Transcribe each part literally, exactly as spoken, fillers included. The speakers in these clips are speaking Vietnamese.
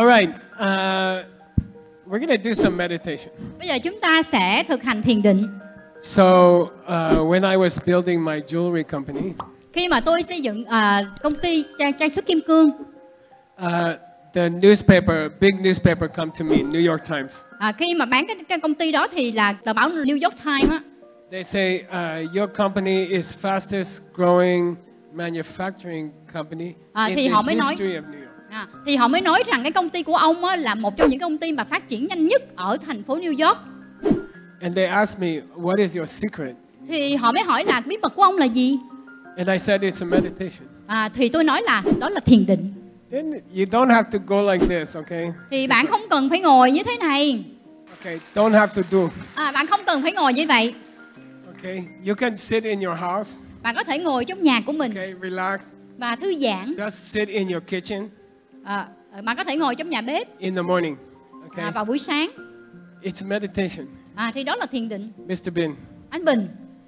right. Uh, we're going to do some meditation. Bây giờ chúng ta sẽ thực hành thiền định. So, uh, when I was building my jewelry company, Khi mà tôi xây dựng uh, công ty trang, trang sức kim cương, uh, the newspaper, big newspaper, come to me, New York Times. à, khi mà bán cái, cái công ty đó thì là tờ báo New York Times á. They say uh, your company is fastest growing manufacturing company À, in thì the họ mới nói, history of New York. à, thì họ mới nói rằng cái công ty của ông á, là một trong những công ty mà phát triển nhanh nhất ở thành phố New York. And they asked me, what is your secret? Thì họ mới hỏi là bí mật của ông là gì? And I said, it's a meditation. À, thì tôi nói là đó là thiền định. Then you don't have to go like this, okay? Thì bạn không cần phải ngồi như thế này. Okay, don't have to do. À, bạn không cần phải ngồi như vậy. Okay, you can sit in your house. Bạn có thể ngồi trong nhà của mình Okay, relax. và thư giãn. Just sit in your kitchen À, bạn có thể ngồi trong nhà bếp in the morning. Okay, à, vào buổi sáng. it's meditation. À, thì đó là thiền định. Mister Bin, Anh Bình,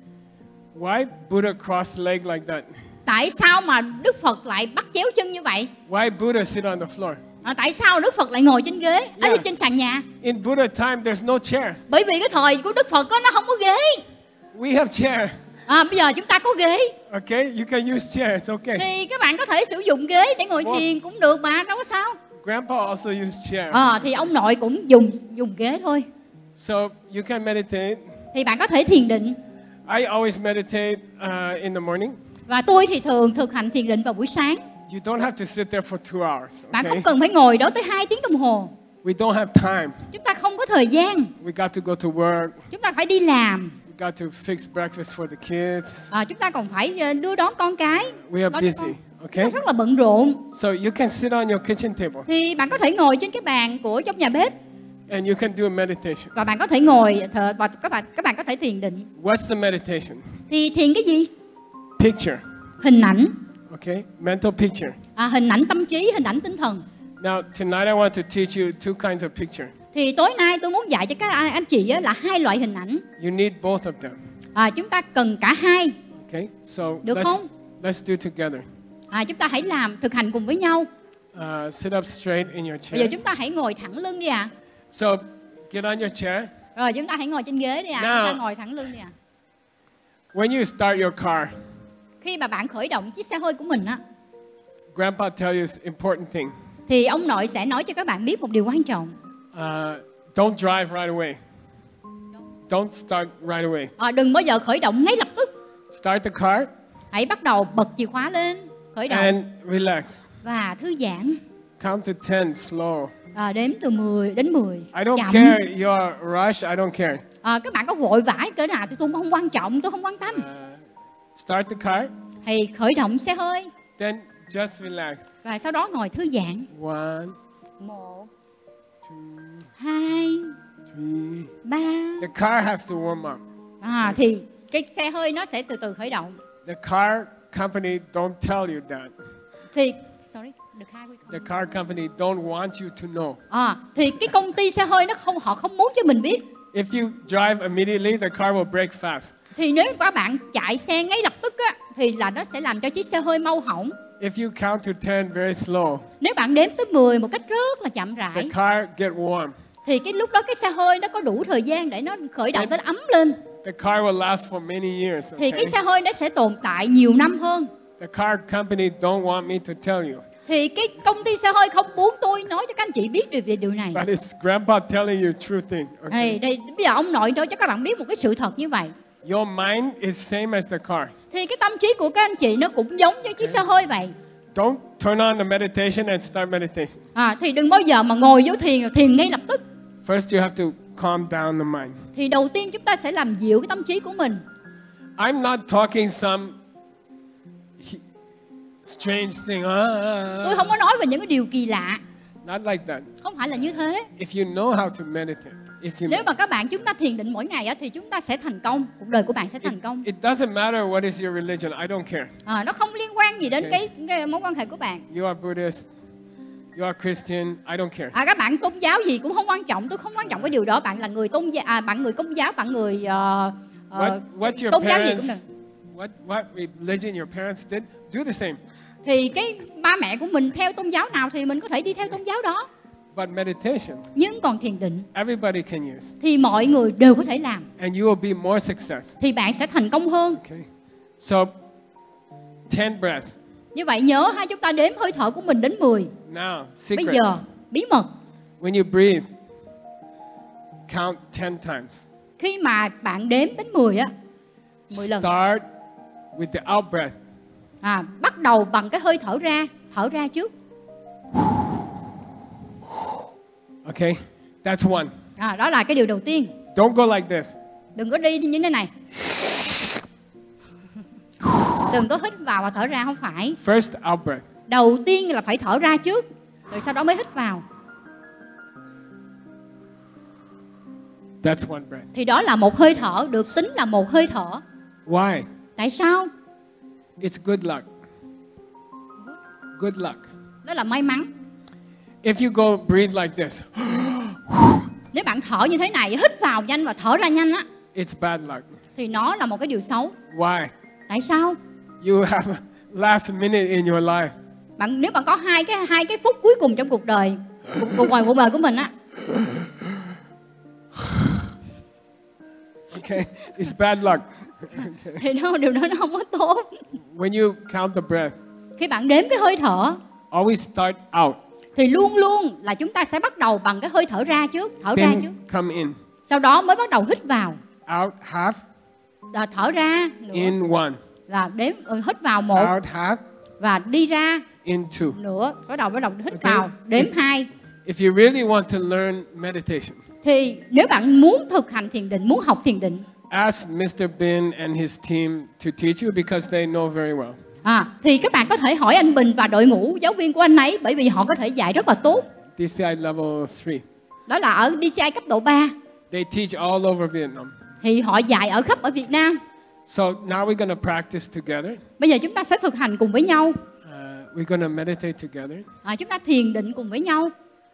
why Buddha crossed leg like that? tại sao mà Đức Phật lại bắt chéo chân như vậy? Why Buddha sit on the floor? À, tại sao Đức Phật lại ngồi trên ghế, ở Yeah. trên sàn nhà? In Buddha time, there's no chair. Bởi vì cái thời của Đức Phật đó, nó không có ghế. We have chair. À, bây giờ chúng ta có ghế. Okay, you can use chair. It's okay. Thì các bạn có thể sử dụng ghế để ngồi Wow. thiền cũng được mà, đâu có sao. Grandpa also used chair. À, thì ông nội cũng dùng dùng ghế thôi. So you can meditate. Thì bạn có thể thiền định. I always meditate uh, in the morning. Và tôi thì thường thực hành thiền định vào buổi sáng. You don't have to sit there for two hours. Bạn Okay? không cần phải ngồi đó tới hai tiếng đồng hồ. We don't have time. Chúng ta không có thời gian. We got to go to work. Chúng ta phải đi làm. We got to fix breakfast for the kids. À, chúng ta còn phải ờ, đưa đón con cái. We are Lo cho busy. con. Okay? Rất là bận rộn. So you can sit on your kitchen table Thì bạn có thể ngồi trên cái bàn của trong nhà bếp and you can do a meditation. và bạn có thể ngồi thờ, và các bạn các bạn có thể thiền định. What's the meditation? Thì thiền cái gì? Picture. Hình ảnh. Okay? Mental picture. À, hình ảnh tâm trí, hình ảnh tinh thần. Now, tonight I want to teach you two kinds of picture. Thì tối nay tôi muốn dạy cho các anh anh chị á, là hai loại hình ảnh. You need both of them. À, chúng ta cần cả hai. Okay? So Được let's, không? let's do together. À, chúng ta hãy làm thực hành cùng với nhau. Uh, sit up straight in your Bây giờ chair. chúng ta hãy ngồi thẳng lưng đi ạ. So get on your chair. Rồi chúng ta hãy ngồi trên ghế đi ạ. Nào. Chúng ta ngồi thẳng lưng đi ạ. When you start your car, Khi mà bạn khởi động chiếc xe hơi của mình á, Grandpa tell you important thing. thì ông nội sẽ nói cho các bạn biết một điều quan trọng. Uh, don't drive right away. Don't start right away. À, đừng bao giờ khởi động ngay lập tức. Start the car Hãy bắt đầu bật chìa khóa lên, khởi động and relax. và thư giãn. Count to ten slow. À, đếm từ mười đến mười. I don't Chậm. care you're rush. I don't care. À, các bạn có vội vã cỡ nào thì tôi cũng không quan trọng, tôi không quan tâm. Uh, start the car, Thì khởi động xe hơi then just relax. và sau đó ngồi thư giãn. One, Một, two, hai, three. ba. The car has to warm up. À, thì cái xe hơi nó sẽ từ từ khởi động. The car company don't tell you that. Thì sorry, the car will- The car company don't want you to know. À, thì cái công ty xe hơi nó không họ không muốn cho mình biết. If you drive immediately, the car will brake fast. Thì nếu các bạn chạy xe ngay lập tức á, thì là nó sẽ làm cho chiếc xe hơi mau hỏng. If you count to ten very slow, Nếu bạn đếm tới mười một cách rất là chậm the rãi, car get warm. thì cái lúc đó cái xe hơi nó có đủ thời gian để nó khởi động, nó ấm lên. The car will last for many years. Thì Okay? cái xe hơi nó sẽ tồn tại nhiều năm hơn. The car company don't want me to tell you, Thì cái công ty xe hơi không muốn tôi nói cho các anh chị biết được về điều này. but it's Grandpa telling you true thing. Okay? Đây, đây, bây giờ ông nội nói cho các bạn biết một cái sự thật như vậy. Your mind is same as the car. Thì cái tâm trí của các anh chị nó cũng giống như chiếc xe hơi vậy. Don't turn on the meditation and start meditation. À, thì đừng bao giờ mà ngồi vô thiền rồi thiền ngay lập tức. First, you have to calm down the mind. Thì đầu tiên chúng ta sẽ làm dịu cái tâm trí của mình. I'm not talking some he- strange thing. Tôi Ah, không có nói về những cái điều kỳ lạ. not like that. Không phải là như thế. If you know how to meditate, if you Nếu mà các bạn chúng ta thiền định mỗi ngày á, thì chúng ta sẽ thành công. Cuộc đời của bạn sẽ thành công. it doesn't matter what is your religion. I don't care. À, nó không liên quan gì đến Okay. cái, cái mối quan hệ của bạn. You are Buddhist. You are Christian. I don't care. À, các bạn tôn giáo gì cũng không quan trọng. Tôi không quan trọng cái điều đó. Bạn là người tôn giáo, à, bạn người công giáo, bạn người uh, uh, What, what your tôn giáo gì cũng parents, được. what, what religion your parents did, do the same. Thì cái ba mẹ của mình theo tôn giáo nào thì mình có thể đi theo tôn giáo đó. But meditation, Nhưng còn thiền định everybody can use. thì mọi người đều có thể làm. And you will be more success. Thì bạn sẽ thành công hơn. Okay. So, ten breaths. Như vậy nhớ hai chúng ta đếm hơi thở của mình đến mười. Now, Bây secret. giờ, bí mật. When you breathe, count ten times. Khi mà bạn đếm đến mười á, mười lần. Start with the out breath. À, bắt đầu bằng cái hơi thở ra, thở ra trước. Okay? That's one. À, đó là cái điều đầu tiên. Don't go like this. Đừng có đi như thế này. Đừng có hít vào và thở ra, không phải. First out breath. Đầu tiên là phải thở ra trước, rồi sau đó mới hít vào. That's one breath. Thì đó là một hơi thở, được tính là một hơi thở. Why? Tại sao? It's good luck. Good luck. Đó là may mắn. If you go breathe like this, Nếu bạn thở như thế này, hít vào nhanh và thở ra nhanh á, it's bad luck. thì nó là một cái điều xấu. Why? Tại sao? You have last minute in your life. Bạn nếu bạn có hai cái hai cái phút cuối cùng trong cuộc đời, cuộc, cuộc đời cuộc đời của mình á, Okay? It's bad luck. thì nó điều đó nó không có tốt. When you count the breath, Khi bạn đếm cái hơi thở always start out, thì luôn luôn là chúng ta sẽ bắt đầu bằng cái hơi thở ra trước, thở ra trước. then come in. Sau đó mới bắt đầu hít vào. Out half, Rồi thở ra nữa. in one. Là đếm ừ, hít vào một Out half, và đi ra in two. nữa, bắt đầu bắt đầu hít Okay. vào, đếm If- hai. If you really want to learn meditation, Thì nếu bạn muốn thực hành thiền định, muốn học thiền định, ask Mister Bin and his team to teach you because they know very well. à, thì các bạn có thể hỏi anh Bình và đội ngũ giáo viên của anh ấy, bởi vì họ có thể dạy rất là tốt. D C I level three. Đó là ở đê xê i cấp độ ba, They teach all over Vietnam. thì họ dạy ở khắp ở Việt Nam. So now we're going to practice together. Bây giờ chúng ta sẽ thực hành cùng với nhau, Uh, we're going to meditate together. à, chúng ta thiền định cùng với nhau.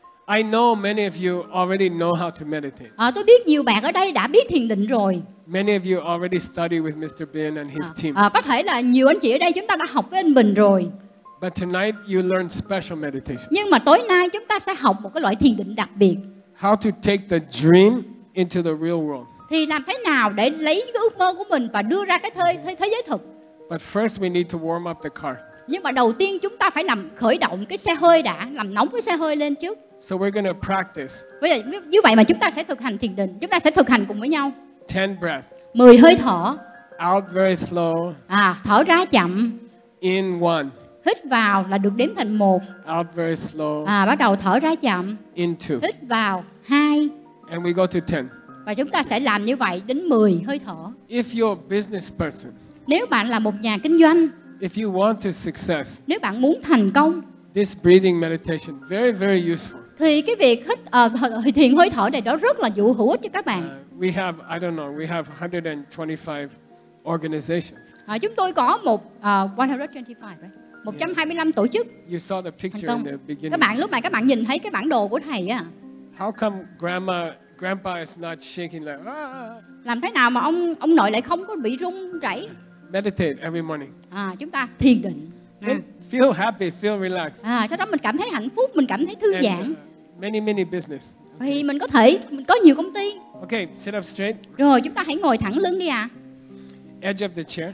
I know many of you already know how to meditate. À, tôi biết nhiều bạn ở đây đã biết thiền định rồi. Many of you already study with Mister Bin and his team. À, có thể là nhiều anh chị ở đây chúng ta đã học với anh Bình rồi. But tonight you learn special meditation. Nhưng mà tối nay chúng ta sẽ học một cái loại thiền định đặc biệt. How to take the dream into the real world. Thì làm thế nào để lấy cái ước mơ của mình và đưa ra cái thế, thế, thế giới thực. But first we need to warm up the car. Nhưng mà đầu tiên chúng ta phải làm khởi động cái xe hơi đã, làm nóng cái xe hơi lên trước. So we're going to practice Bây giờ như vậy mà chúng ta sẽ thực hành thiền định, chúng ta sẽ thực hành cùng với nhau. ten breath. mười hơi thở. Out very slow. À, thở ra chậm. In one. Hít vào là được đếm thành một. Out very slow. À, bắt đầu thở ra chậm. In two. Hít vào hai. And we go to ten. Và chúng ta sẽ làm như vậy đến mười hơi thở. If you're a business person, Nếu bạn là một nhà kinh doanh, if you want to success, nếu bạn muốn thành công, this breathing meditation very very useful. thì cái việc hít uh, thiền hơi thở này đó rất là hữu hữu ích cho các bạn. Uh, we have I don't know we have one hundred twenty-five organizations. À, chúng tôi có một uh, một trăm hai mươi lăm, right? một trăm hai mươi lăm tổ chức You saw the thành picture công. in the beginning. Các bạn lúc này các bạn nhìn thấy cái bản đồ của thầy á. How come grandma grandpa is not shaking like ah? Làm thế nào mà ông ông nội lại không có bị run rẩy? Meditate every morning. À, chúng ta thiền định. À, And feel happy, feel relaxed. à, sau đó mình cảm thấy hạnh phúc, mình cảm thấy thư And, giãn. uh, many many business. Thì mình có thể mình có nhiều công ty. Okay, sit up straight. Rồi chúng ta hãy ngồi thẳng lưng đi à. Edge of the chair.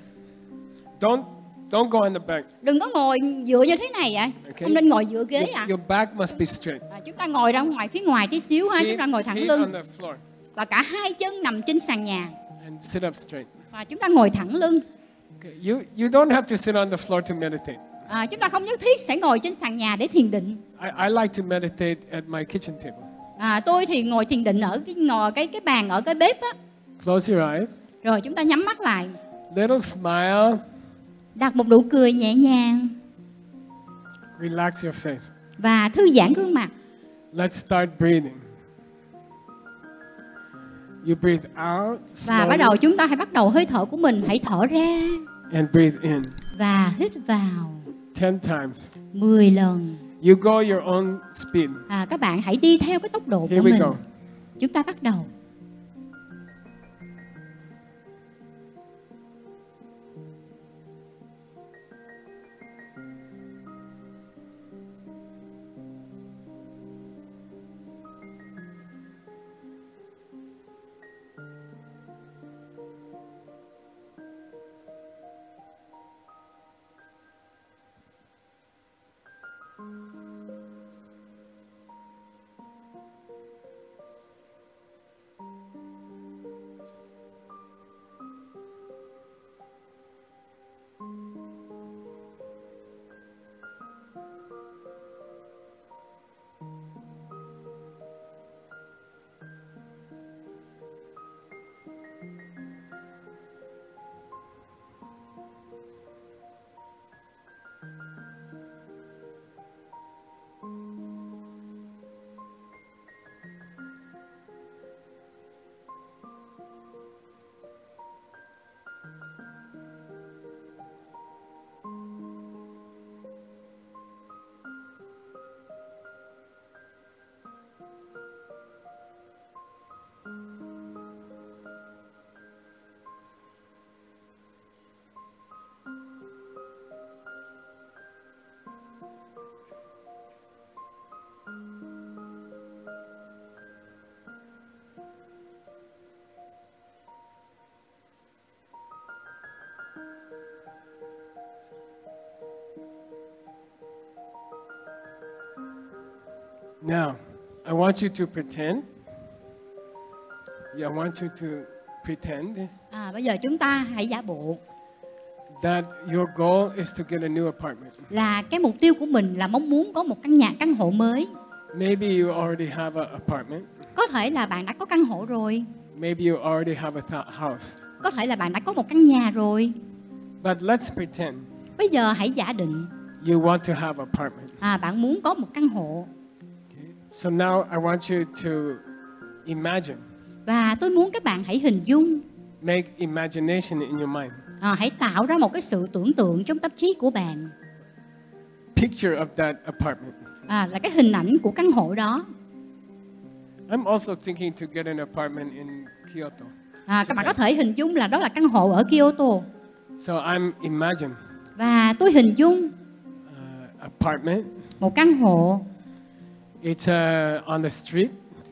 Don't don't go in the back. Đừng có ngồi dựa như thế này ạ. Okay. Không nên ngồi dựa ghế Your, ạ. your back must be straight. À, chúng ta ngồi ra ngoài phía ngoài tí xíu ha, chúng ta ngồi thẳng feet on lưng the floor và cả hai chân nằm trên sàn nhà and sit up straight. và chúng ta ngồi thẳng lưng. Okay. You you don't have to sit on the floor to meditate. À, chúng ta không nhất thiết sẽ ngồi trên sàn nhà để thiền định. I, I like to meditate at my kitchen table. À, tôi thì ngồi thiền định ở cái ngồi cái cái bàn ở cái bếp á. Close your eyes. Rồi chúng ta nhắm mắt lại, Little smile. đặt một nụ cười nhẹ nhàng Relax your face. và thư giãn gương mặt. Let's start breathing. You breathe out Và bắt slowly đầu chúng ta hãy bắt đầu hơi thở của mình, hãy thở ra and breathe in và hít vào ten times. mười lần. You go your own speed. À, các bạn hãy đi theo cái tốc độ Here của we mình. go. Chúng ta bắt đầu. Now, I want you to pretend. Yeah, I want you to pretend À, bây giờ chúng ta hãy giả bộ that your goal is to get a new apartment. là cái mục tiêu của mình là mong muốn có một căn nhà, căn hộ mới. Maybe you already have an apartment. Có thể là bạn đã có căn hộ rồi. Maybe you already have a th- house. Có thể là bạn đã có một căn nhà rồi. But let's pretend Bây giờ hãy giả định you want to have an apartment. à, bạn muốn có một căn hộ. So now I want you to imagine, Và tôi muốn các bạn hãy hình dung, make imagination in your mind. à, hãy tạo ra một cái sự tưởng tượng trong tâm trí của bạn. Picture of that apartment. À, là cái hình ảnh của căn hộ đó. I'm also thinking to get an apartment in Kyoto. À, các bạn có thể hình dung là đó là căn hộ ở Kyoto. So I'm imagine Và tôi hình dung uh, apartment. một căn hộ It's uh, on the street.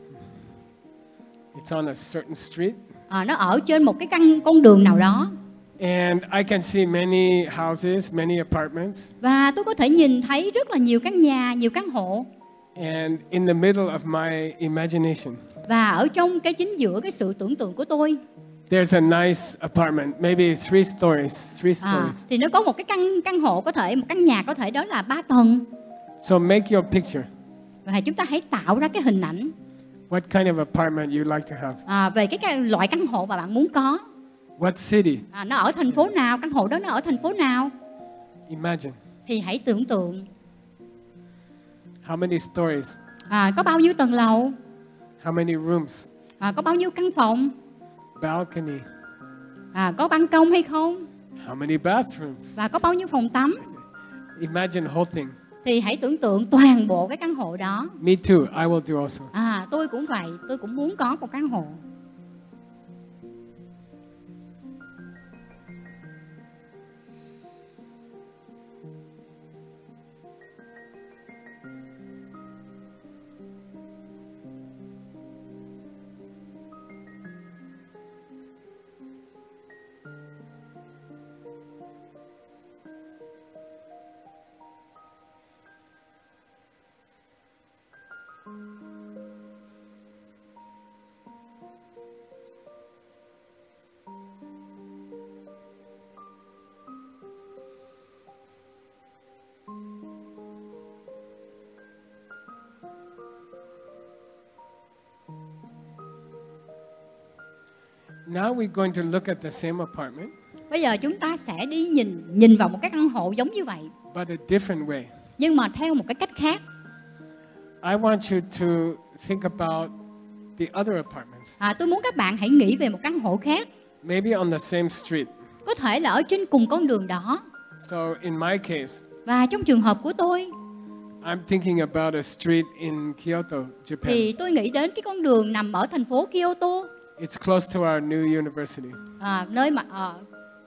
It's on a certain street. à, nó ở trên một cái căn con đường nào đó. And I can see many houses, many apartments. Và tôi có thể nhìn thấy rất là nhiều căn nhà, nhiều căn hộ. And in the middle of my imagination, Và ở trong cái chính giữa cái sự tưởng tượng của tôi, there's a nice apartment, maybe three stories, three à, stories. thì nó có một cái căn căn hộ có thể, một căn nhà có thể đó là ba tầng. So make your picture. Và chúng ta hãy tạo ra cái hình ảnh What kind of apartment you like to have? à, về cái, cái loại căn hộ mà bạn muốn có. What city? À, nó ở thành phố nào, căn hộ đó nó ở thành phố nào. Imagine. Thì hãy tưởng tượng How many stories? à, có bao nhiêu tầng lầu, How many rooms? à, có bao nhiêu căn phòng, Balcony? à, có ban công hay không, How many bathrooms? và có bao nhiêu phòng tắm. Imagine whole thing. Thì hãy tưởng tượng toàn bộ cái căn hộ đó. Me too. I will do also. À, tôi cũng vậy, tôi cũng muốn có một căn hộ. Now we're going to look at the same apartment, Bây giờ chúng ta sẽ đi nhìn nhìn vào một cái căn hộ giống như vậy, but a different way. nhưng mà theo một cái cách khác. I want you to think about the other apartments, À, tôi muốn các bạn hãy nghĩ về một căn hộ khác, maybe on the same street. có thể là ở trên cùng con đường đó. So in my case, Và trong trường hợp của tôi I'm thinking about a street in Kyoto, Japan. thì tôi nghĩ đến cái con đường nằm ở thành phố Kyoto, It's close to our new university, à, nơi mà à,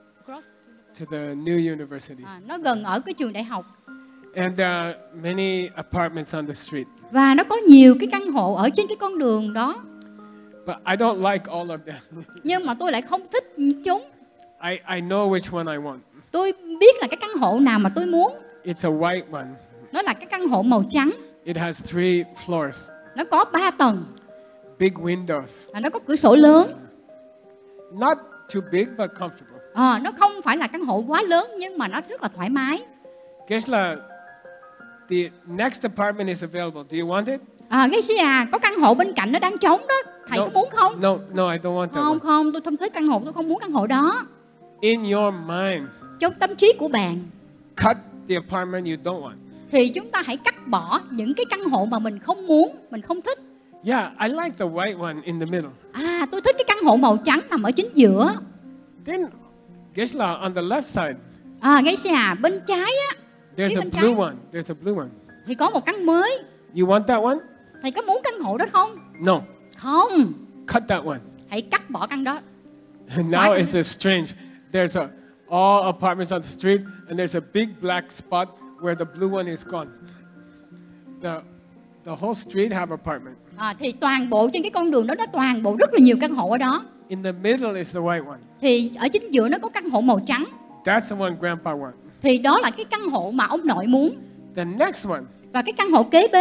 to the new university. à, nó gần ở cái trường đại học. And there are many apartments on the street, Và nó có nhiều cái căn hộ ở trên cái con đường đó. but I don't like all of them. Nhưng mà tôi lại không thích chúng. I, I know which one I want. Tôi biết là cái căn hộ nào mà tôi muốn. It's a white one. Nó là cái căn hộ màu trắng. It has three floors, Nó có ba tầng. big windows. Và nó có cửa sổ lớn. Not too big, but comfortable. À, nó không phải là căn hộ quá lớn nhưng mà nó rất là thoải mái. Guess là, the next apartment is available. Do you want it? À, cái gì à, có căn hộ bên cạnh nó đang trống đó. Thầy No. có muốn không? No, no, I don't want that Không, one. không, tôi không thích căn hộ, tôi không muốn căn hộ đó. In your mind, Trong tâm trí của bạn cut the apartment you don't want. thì chúng ta hãy cắt bỏ những cái căn hộ mà mình không muốn, mình không thích. Yeah, I like the white one in the middle. À, tôi thích cái căn hộ màu trắng nằm ở chính giữa. Then, guess là, on the left side, À, cái gì à, bên trái á there's Phía a bên blue trái. one. There's a blue one. thì có một căn mới. You want that one? Thầy có muốn căn hộ đó không? No, Không, cut that one. hãy cắt bỏ căn đó. Now it's a strange. There's a all apartments on the street, and there's a big black spot where the blue one is gone. The the whole street have apartment. À, thì toàn bộ trên cái con đường đó nó toàn bộ rất là nhiều căn hộ ở đó. In the middle is the white one. Thì ở chính giữa nó có căn hộ màu trắng. That's the one Grandpa wants. Thì đó là cái căn hộ mà ông nội muốn. The next one, Và cái căn hộ kế bên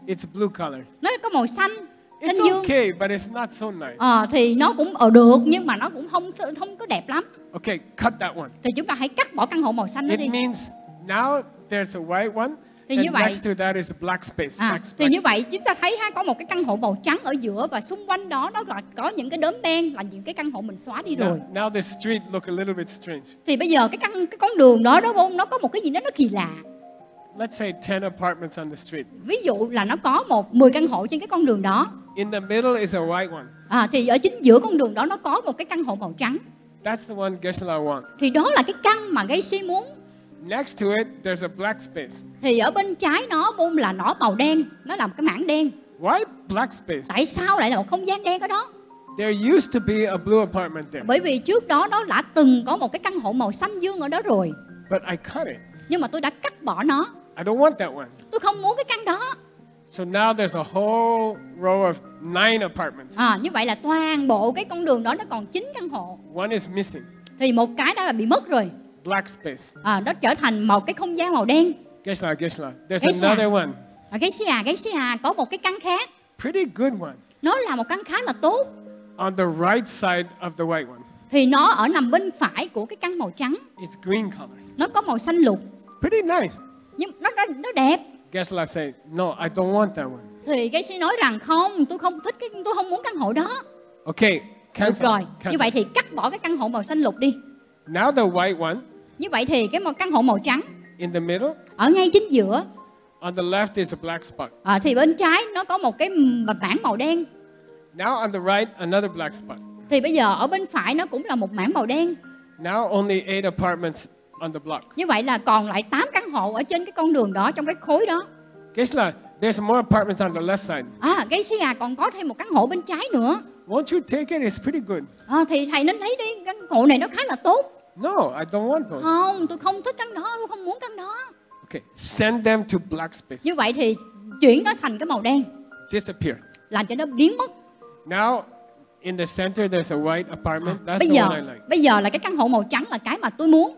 It's blue color. Nó có màu xanh, xanh It's dương. okay, but it's not so nice. Ờ, thì nó cũng ở được nhưng mà nó cũng không không có đẹp lắm. Okay, cut that one. Thì chúng ta hãy cắt bỏ căn hộ màu xanh đó It đi. means now there's a white one, Thì and như vậy- next to that is a black space. À, black, thì black như vậy chúng ta thấy ha, có một cái căn hộ màu trắng ở giữa và xung quanh đó nó là có những cái đốm đen là những cái căn hộ mình xóa đi rồi. Now, now the street look a little bit strange. Thì bây giờ cái căn cái con đường đó đó bông nó có một cái gì đó nó kỳ lạ. Let's say ten apartments on the street. Ví dụ là nó có một mười căn hộ trên cái con đường đó. In the middle is a white one. À, thì ở chính giữa con đường đó nó có một cái căn hộ màu trắng. That's the one Geshe-la want. Thì đó là cái căn mà Gacy muốn. Next to it, there's a black space. Thì ở bên trái nó bông là nó màu đen, nó là một cái mảng đen. Why black space? Tại sao lại là một không gian đen ở đó? There used to be a blue apartment there, Bởi vì trước đó nó đã từng có một cái căn hộ màu xanh dương ở đó rồi. but I cut it. Nhưng mà tôi đã cắt bỏ nó. I don't want that one. Tôi không muốn cái căn đó. So now there's a whole row of nine apartments. À, như vậy là toàn bộ cái con đường đó nó còn chín căn hộ. One is missing. Thì một cái đó là bị mất rồi. Black space. À, nó trở thành một cái không gian màu đen. Geshe-la, Geshe-la. There's Geshe-la. another one. Và cái xì à, cái xì à có một cái căn khác. Pretty good one. Nó là một căn khá là tốt. On the right side of the white one. Thì nó ở nằm bên phải của cái căn màu trắng. It's green color. Nó có màu xanh lục. Pretty nice. Nhưng nó nó, nó đẹp. Geshe-la say, no, I don't want that one. Thì cái xì nói rằng không, tôi không thích cái tôi không muốn căn hộ đó. Okay, Được cancel. rồi. Như cancel. vậy thì cắt bỏ cái căn hộ màu xanh lục đi. Now the white one Như vậy thì cái một căn hộ màu trắng in the middle, ở ngay chính giữa. on the left is a black spot. À, thì bên trái nó có một cái mảng màu đen. Now on the right, another black spot. Thì bây giờ ở bên phải nó cũng là một mảng màu đen. Now only eight apartments on the block. Như vậy là còn lại tám căn hộ ở trên cái con đường đó, trong cái khối đó. Geshe-la, there's more apartments on the left side. À, cái xì à còn có thêm một căn hộ bên trái nữa. Won't you take it? It's pretty good. À, thì thầy nên lấy đi, căn hộ này nó khá là tốt. No, I don't want those. Không, tôi không thích căn đó, tôi không muốn căn đó. Okay, send them to black space. Như vậy thì chuyển nó thành cái màu đen, Disappear. làm cho nó biến mất. Now, in the center, there's a white apartment. That's Bây the giờ, one I like. bây giờ là cái căn hộ màu trắng là cái mà tôi muốn.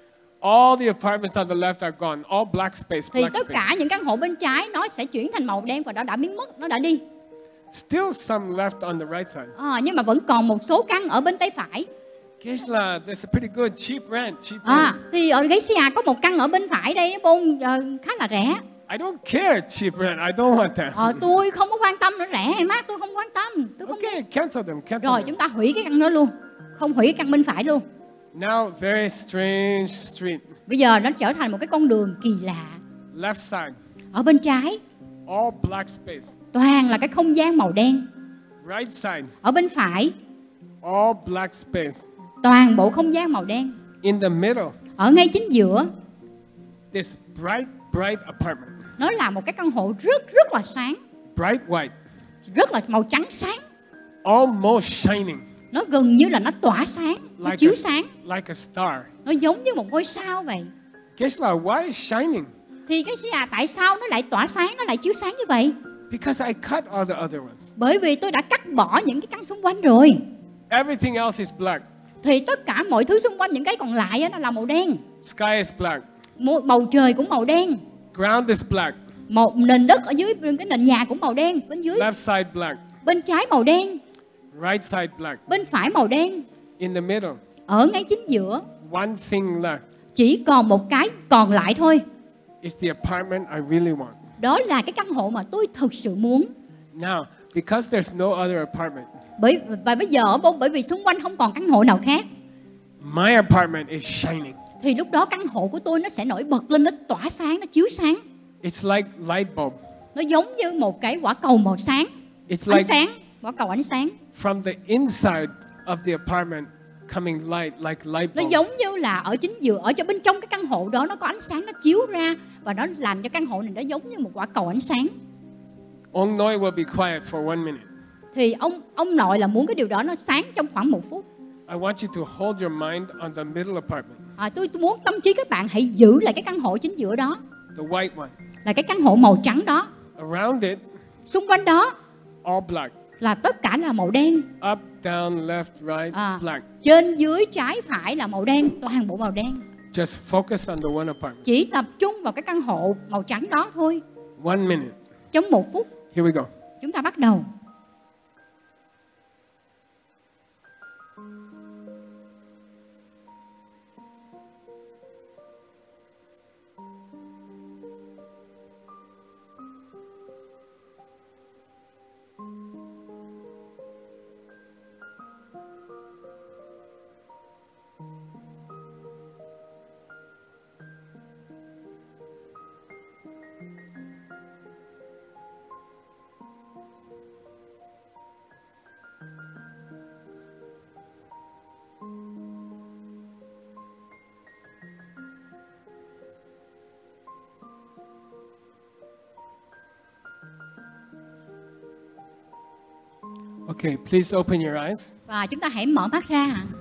All the apartments on the left are gone. All black space, Thì black tất space. cả những căn hộ bên trái nó sẽ chuyển thành màu đen và nó đã biến mất, nó đã đi. Still some left on the right side. À, nhưng mà vẫn còn một số căn ở bên tay phải. Geshe-la, there's a pretty good cheap rent. Cheap À, rent. thì ở cái xì à có một căn ở bên phải đây bôn ờ, khá là rẻ. I don't care cheap rent. I don't want that. Ờ, tôi không có quan tâm nó rẻ hay mắc, tôi không quan tâm. Tôi không... Okay, cancel them. Cancel Rồi them. chúng ta hủy cái căn đó luôn, không hủy cái căn bên phải luôn. Now, very strange street. Bây giờ nó trở thành một cái con đường kỳ lạ. Left side, Ở bên trái all black space. toàn là cái không gian màu đen. Right side, Ở bên phải all black space. toàn bộ không gian màu đen. In the middle, Ở ngay chính giữa this bright, bright apartment. nó là một cái căn hộ rất rất là sáng, Bright white, rất là màu trắng sáng. almost shining, Nó gần như là nó tỏa sáng, nó like chiếu a, sáng. like a star. Nó giống như một ngôi sao vậy. Geshe-la, why is shining? Thì cái à, tại sao nó lại tỏa sáng, nó lại chiếu sáng như vậy? Because I cut all the other ones. Bởi vì tôi đã cắt bỏ những cái căn xung quanh rồi. Everything else is black. Thì tất cả mọi thứ xung quanh những cái còn lại á, nó là màu đen. Sky is black. Màu bầu trời cũng màu đen. Ground is black. Một nền đất ở dưới cái nền nhà cũng màu đen. Bên dưới, Left side black. bên trái màu đen, Right side black. bên phải màu đen. In the middle, Ở ngay chính giữa one thing left. chỉ còn một cái còn lại thôi. It's the apartment I really want. Đó là cái căn hộ mà tôi thực sự muốn. Now, because there's no other apartment, Bởi và bây giờ bởi vì xung quanh không còn căn hộ nào khác, my apartment is shining. thì lúc đó căn hộ của tôi nó sẽ nổi bật lên, nó tỏa sáng, nó chiếu sáng. It's like light bulb. Nó giống như một cái quả cầu màu sáng, It's ánh like sáng, quả cầu ánh sáng. from the inside of the apartment coming light, like light Nó bulb. giống như là ở chính giữa, ở cho bên trong cái căn hộ đó nó có ánh sáng nó chiếu ra và nó làm cho căn hộ này nó giống như một quả cầu ánh sáng. Ông nội will be quiet for one minute. Thì ông ông nội là muốn cái điều đó nó sáng trong khoảng một phút. I want you to hold your mind on the middle apartment, À, tôi, tôi muốn tâm trí các bạn hãy giữ lại cái căn hộ chính giữa đó, the white one. là cái căn hộ màu trắng đó. Around it, Xung quanh đó all black. là tất cả là màu đen. Up, down, left, right, À, black. trên dưới trái phải là màu đen, toàn bộ màu đen. Just focus on the one apartment. Chỉ tập trung vào cái căn hộ màu trắng đó thôi. One minute. Trong một phút. Here we go. Chúng ta bắt đầu. Okay, please open your eyes. Và chúng ta hãy mở mắt ra.